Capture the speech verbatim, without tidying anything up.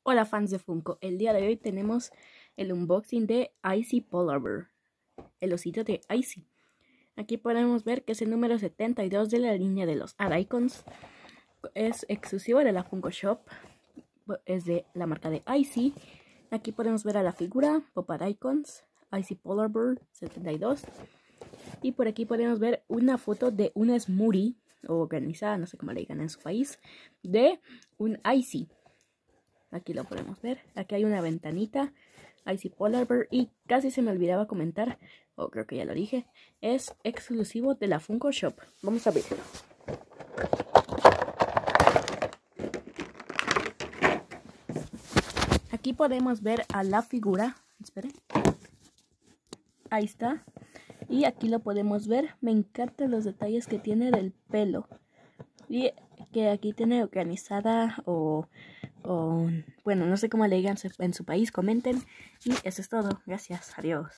Hola fans de Funko, el día de hoy tenemos el unboxing de Icy Polar Bear, el osito de Icy. Aquí podemos ver que es el número setenta y dos de la línea de los Ad Icons. Es exclusivo de la Funko Shop, es de la marca de Icy. Aquí podemos ver a la figura Pop Ad Icons, Icy Polar Bear setenta y dos. Y por aquí podemos ver una foto de una smoothie, o organizada, no sé cómo le digan en su país, de un Icy. Aquí lo podemos ver. Aquí hay una ventanita. Icy Polar Bear. Y casi se me olvidaba comentar, o creo que ya lo dije, es exclusivo de la Funko Shop. Vamos a verlo. Aquí podemos ver a la figura. Esperen. Ahí está. Y aquí lo podemos ver. Me encantan los detalles que tiene del pelo. Y que aquí tiene organizada o... o bueno, no sé cómo le digan en su país, comenten. Y eso es todo. Gracias. Adiós.